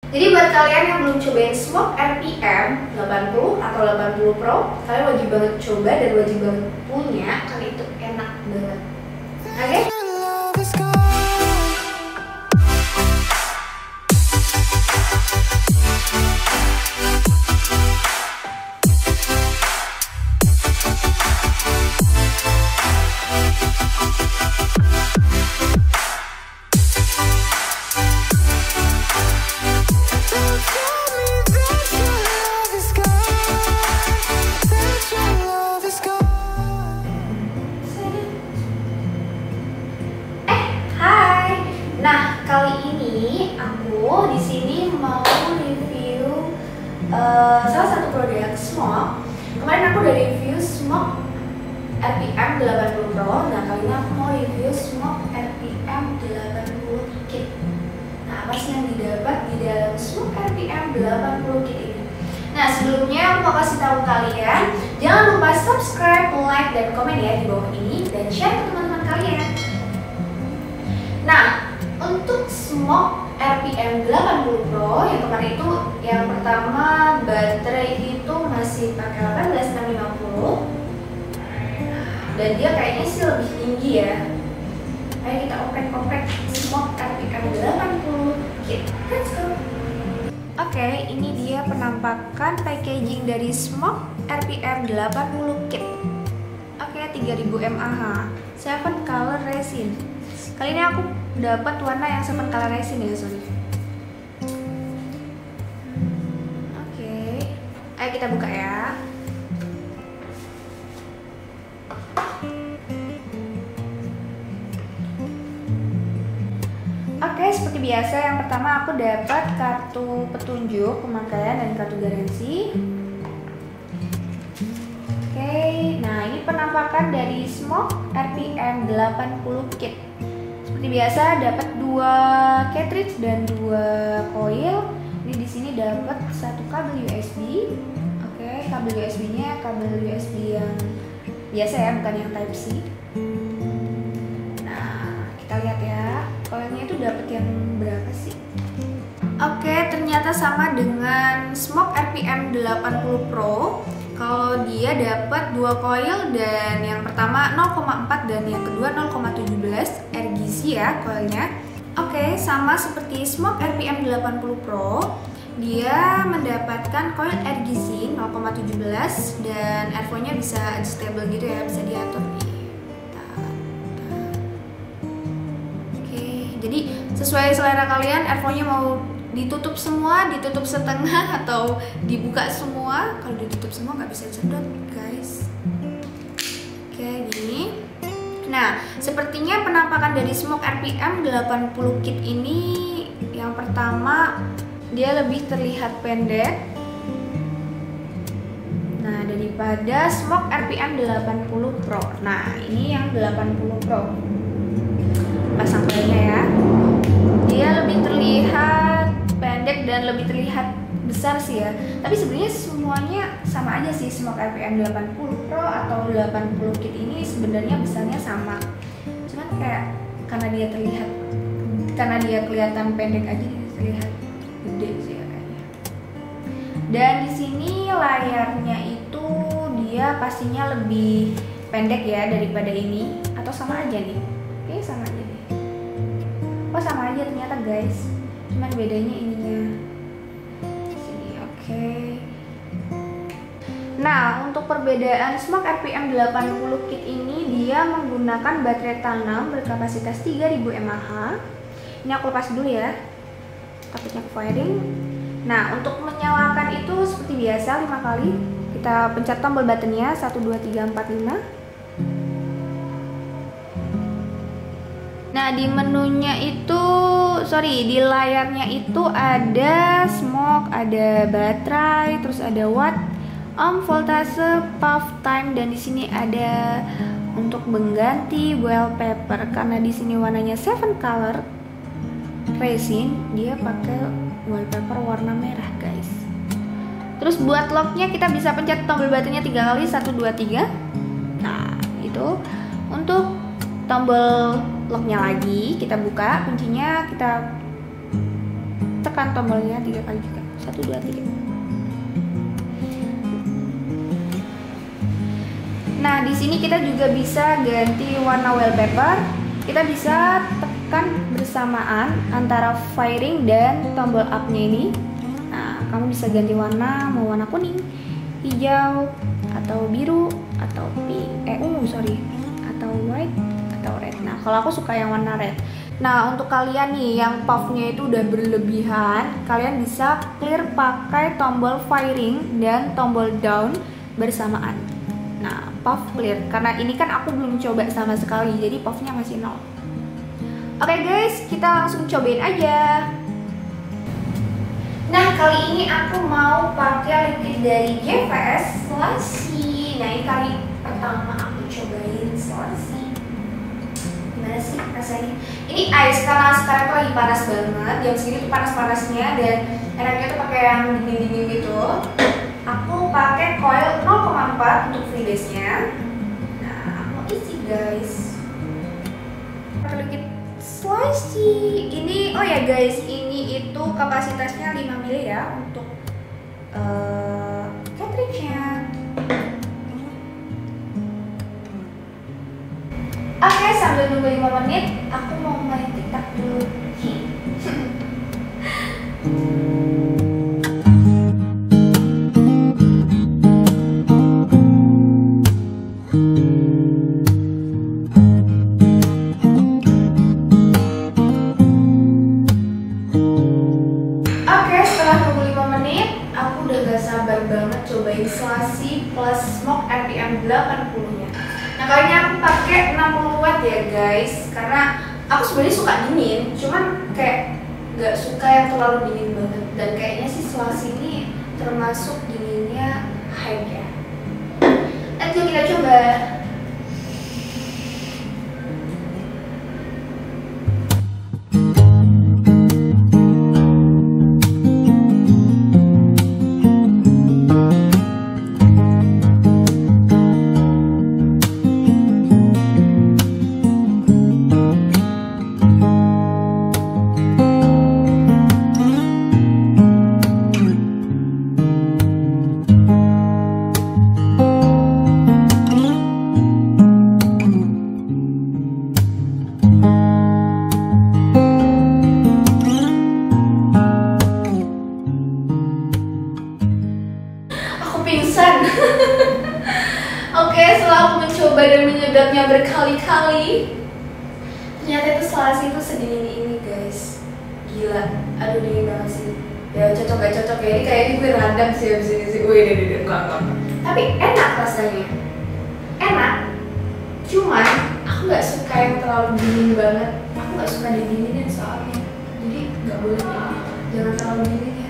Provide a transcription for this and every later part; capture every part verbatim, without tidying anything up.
Jadi buat kalian yang belum cobain SMOK R P M delapan puluh atau delapan puluh Pro, kalian wajib banget coba dan wajib banget punya, karena itu enak banget. Oke? Okay? Nah, kali ini aku di sini mau review uh, salah satu produk SMOK. Kemarin aku udah review SMOK R P M delapan puluh Pro. Nah, kali ini aku mau review SMOK R P M delapan puluh Kit. Nah, apa sih yang didapat di dalam SMOK R P M delapan puluh Kit ini? Nah, sebelumnya aku mau kasih tahu kalian, jangan lupa subscribe, like, dan komen ya di bawah ini, dan share ke teman-teman kalian. Nah, untuk SMOK R P M delapan puluh Pro yang kemarin itu, yang pertama baterai itu masih pakai delapan belas enam lima puluh, dan dia kayaknya sih lebih tinggi ya. Ayo kita oprek-oprek SMOK R P M delapan puluh Kit. Let's go. Oke, okay, ini dia penampakan packaging dari SMOK R P M delapan puluh Kit. Oke, okay, tiga ribu mAh, tujuh color resin. Kali ini aku dapat warna yang tujuh color resin ya, sorry. Oke, okay. Ayo kita buka ya. Oke, okay, seperti biasa yang pertama aku dapat kartu petunjuk pemakaian dan kartu garansi. Oke, okay. Nah ini penampakan dari SMOK R P M delapan puluh Kit. Seperti biasa dapat dua cartridge dan dua coil. Ini di sini dapat satu kabel U S B. Oke, okay, kabel U S B-nya kabel U S B yang biasa ya, bukan yang Type C. Nah, kita lihat ya, coilnya itu dapat yang berapa sih? Oke, okay, ternyata sama dengan SMOK R P M delapan puluh Pro. Kalau dia dapat dua coil, dan yang pertama nol koma empat dan yang kedua nol koma satu tujuh R G C ya coilnya. Oke, okay, sama seperti SMOK R P M delapan puluh Pro, dia mendapatkan coil R G C nol koma tujuh dan airflow-nya bisa adjustable gitu ya, bisa diatur nih. Oke, okay, jadi sesuai selera kalian, airflow-nya mau ditutup semua, ditutup setengah, atau dibuka semua. Kalau ditutup semua nggak bisa sedot guys. Oke, gini. Nah, sepertinya penampakan dari SMOK R P M delapan puluh Kit ini, yang pertama dia lebih terlihat pendek, nah daripada SMOK R P M delapan puluh Pro. Nah, ini yang delapan puluh Pro. Pasang coilnya ya. Dia lebih terlihat pendek dan lebih terlihat besar sih ya. Tapi sebenarnya semuanya sama aja sih, SMOK R P M delapan puluh Pro atau delapan puluh Kit ini sebenarnya besarnya sama. Cuman kayak karena dia terlihat, karena dia kelihatan pendek aja, dia terlihat gede sih ya kayaknya. Dan di sini layarnya itu dia pastinya lebih pendek ya daripada ini, atau sama aja nih? Oke, sama aja nih. Oh, sama aja ternyata guys. Cuman bedanya ininya sini. Oke, okay. Nah, untuk perbedaan SMOK R P M delapan puluh Kit ini, dia menggunakan baterai tanam berkapasitas tiga ribu mAh. Ini aku lepas dulu ya, takutnya firing. Nah, untuk menyalakan itu seperti biasa lima kali. Kita pencet tombol buttonnya satu dua tiga empat lima. Nah, di menunya itu, sorry, di layarnya itu ada SMOK, ada baterai, terus ada watt, ohm, voltase, puff, time, dan di sini ada untuk mengganti wallpaper. Karena di sini warnanya tujuh color resin, dia pakai wallpaper warna merah, guys. Terus buat locknya kita bisa pencet tombol buttonnya tiga kali, satu dua tiga. Nah, itu untuk tombol locknya lagi, kita buka kuncinya, kita tekan tekan tombolnya tiga kali juga. Satu, dua, tiga. Nah, di sini kita juga bisa ganti warna wallpaper. Kita bisa tekan bersamaan antara firing dan tombol up-nya ini. Nah, kamu bisa ganti warna, mau warna kuning, hijau, atau biru, atau pink, eh ungu sorry, atau white, atau red. Nah, kalau aku suka yang warna red. Nah, untuk kalian nih yang puff-nya itu udah berlebihan, kalian bisa clear pakai tombol firing dan tombol down bersamaan. Nah, puff clear, karena ini kan aku belum coba sama sekali, jadi puffnya masih nol. Oke guys, kita langsung cobain aja. Nah, kali ini aku mau pakai liquid dari J V S Selasi. Nah, ini kali pertama aku cobain Selasi. Gimana sih rasanya? Ini ice, karena sekarang tuh lagi panas banget. Jam segini tuh panas-panasnya dan enaknya tuh pakai yang dingin-dingin gitu. Aku pakai coil nol koma empat untuk freebase-nya. Nah, aku isi guys. Pakai liquid Selasi. Ini, oh ya guys, ini itu kapasitasnya lima mili ya untuk uh, cartridge-nya. Oke, sambil nunggu lima menit, aku mau main TikTok dulu. Banget cobain Selasi plus SMOK R P M delapan puluh nya. Nah, kali ini aku pakai enam puluh watt ya guys, karena aku sebenarnya suka dingin, cuman kayak nggak suka yang terlalu dingin banget. Dan kayaknya sih Selasi ini termasuk dinginnya HARGA. Nanti kita coba. Pingsan. Oke, setelah aku mencoba dan menyedotnya berkali-kali, ternyata itu Selasi itu sedingin ini guys. Gila, aduh dingin banget sih. Ya cocok gak cocok ya, ini kayaknya gue radang sih abis ini sih. Wih, deh, deh, enggak, enggak. Tapi enak rasanya, enak. Cuman aku nggak suka yang terlalu dingin banget. Aku nggak suka dinginin soalnya. Jadi nggak boleh dingin. Jangan terlalu dingin ya.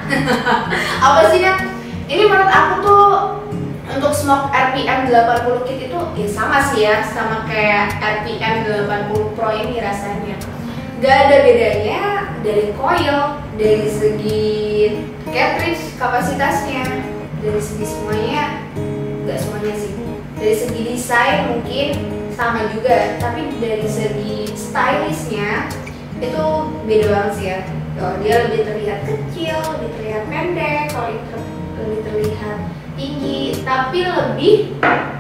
Apa sih kan? Ini menurut aku tuh untuk SMOK R P M delapan puluh kit itu ya sama sih ya, sama kayak R P M delapan puluh Pro ini rasanya. Gak ada bedanya dari coil, dari segi cartridge kapasitasnya, dari segi semuanya, gak semuanya sih. Dari segi desain mungkin sama juga, tapi dari segi stylishnya itu beda banget sih ya. Oh, dia lebih terlihat kecil, lebih terlihat pendek, kalau itu lebih terlihat tinggi, tapi lebih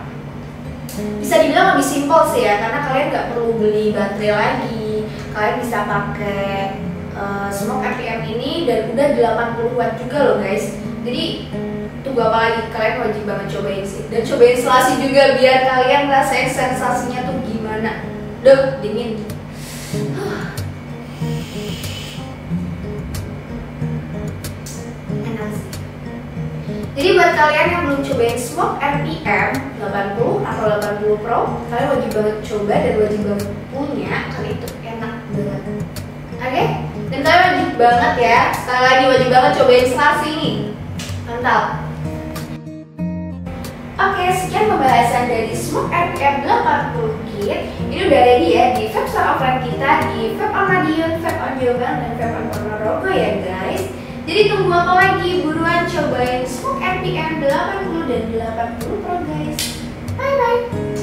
bisa dibilang lebih simpel sih ya, karena kalian nggak perlu beli baterai lagi, kalian bisa pakai uh, SMOK R P M ini dan udah delapan puluh watt juga loh guys. Jadi tunggu apa lagi, kalian wajib banget cobain sih, dan cobain Selasi juga biar kalian rasain sensasinya tuh gimana. Duh, dingin. Jadi buat kalian yang belum cobain SMOK R P M delapan puluh atau delapan puluh Pro, kalian wajib banget coba dan wajib banget punya, karena itu enak banget. Oke? Okay? Dan kalian wajib banget ya, sekali lagi wajib banget cobain Selasi ini. Mantap. Oke, okay, sekian pembahasan dari SMOK R P M delapan puluh kit. Ini udah ready ya di vape store offline kita, di Vape on Madiun, Vape on Jombang, dan Vape on Ponorogo ya guys. Jadi tunggu apa lagi, buruan cobain SMOK R P M delapan puluh dan delapan puluh Pro guys. Bye bye.